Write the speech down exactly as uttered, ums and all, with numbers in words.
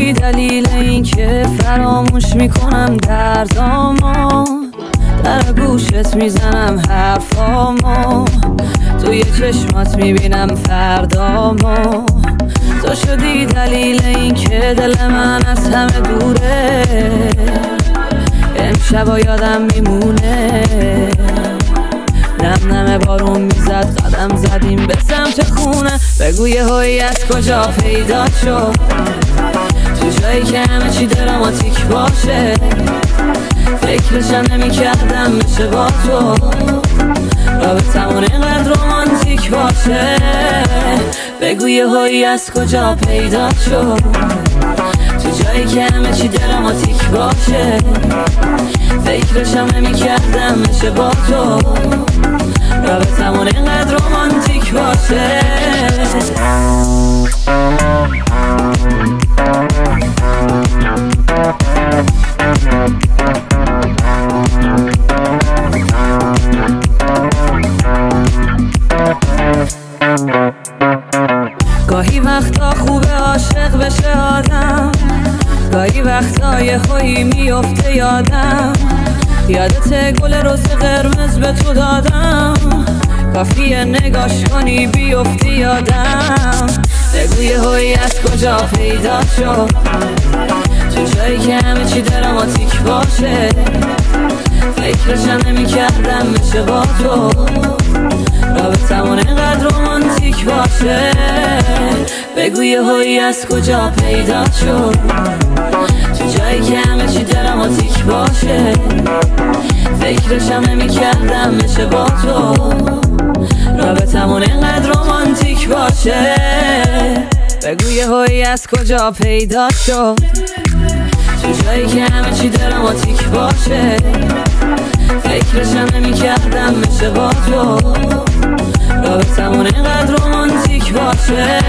شدی دلیل این که فراموش میکنم دردامو، در گوشت میزنم حرفامو، توی چشمات میبینم فردامو. تو شدی دلیل این که دل من از همه دوره، امشبا یادم میمونه. نم نم بارون میزد قدم زدیم به سمت خونه. بگو یه هایی از کجا پیدا شد، تو جایی که همه چی دراماتیک باشه. فکرشم نمی کردم میشه با تو رابطمون اینقدر رومانتیک باشه. بگو یه هایی از کجا پیدا شد، تو جایی که همه چی دراماتیک باشه. فکرشم نمی کردم میشه با تو رابطمون اینقدر رومانتیک باشه. گاهی وقتا خوبه عاشق بشه آدم، گاهی وقتا یه خویی میفته یادم. یادت گل رز قرمز به تو دادم، کافیه نگاش کنی بیفتی یادم. بگو یه هایی از کجا پیدا شد، تو جایی که همه چی دراماتیک باشه. فکرشم نمی کردم میشه با تو رابطمون اینقدر رومانتیک باشه. بگو یه هایی از کجا پیدا شد، تو جایی که همه چی دراماتیک باشه. فکرشم نمی کردم میشه با تو رابطمون اینقدر رومانتیک باشه. بگو یه هایی از کجا پیدا شد، تو جایی که همه چی دراماتیک باشه. فکرشم نمی کردم میشه با تو رابطمون اینقدر رومانتیک باشه.